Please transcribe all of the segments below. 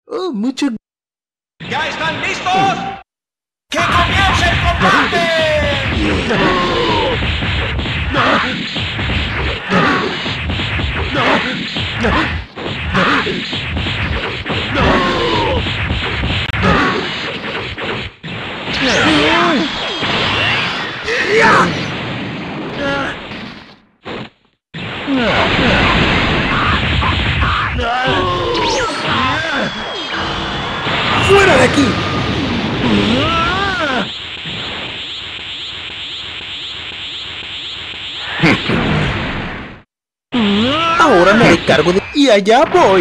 Oh, mucho. ¿Ya están listos? ¡Que comience el combate! ¡Fuera de aquí! Ahora me haré cargo de... ¡Y allá voy!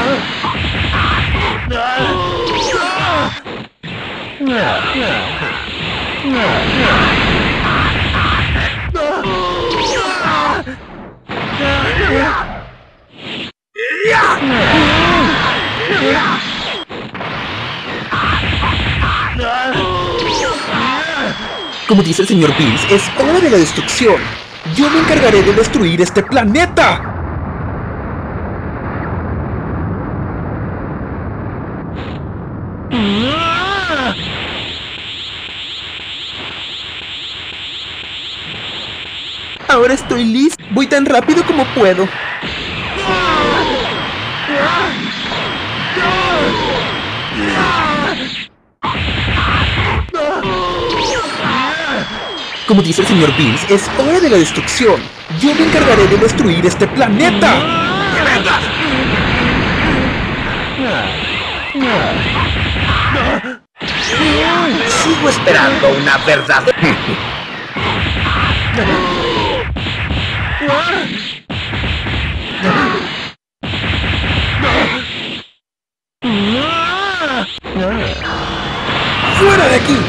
Como dice el señor Bills, es hora de la destrucción. Yo me encargaré de destruir este planeta. Ahora estoy listo. Voy tan rápido como puedo. Como dice el señor Bills, es hora de la destrucción. Yo me encargaré de destruir este planeta. Sigo esperando una verdad. ¡Fuera de aquí!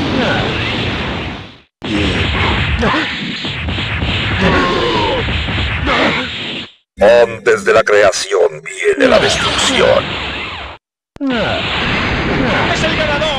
Antes de la creación viene la destrucción. ¡Es el ganador!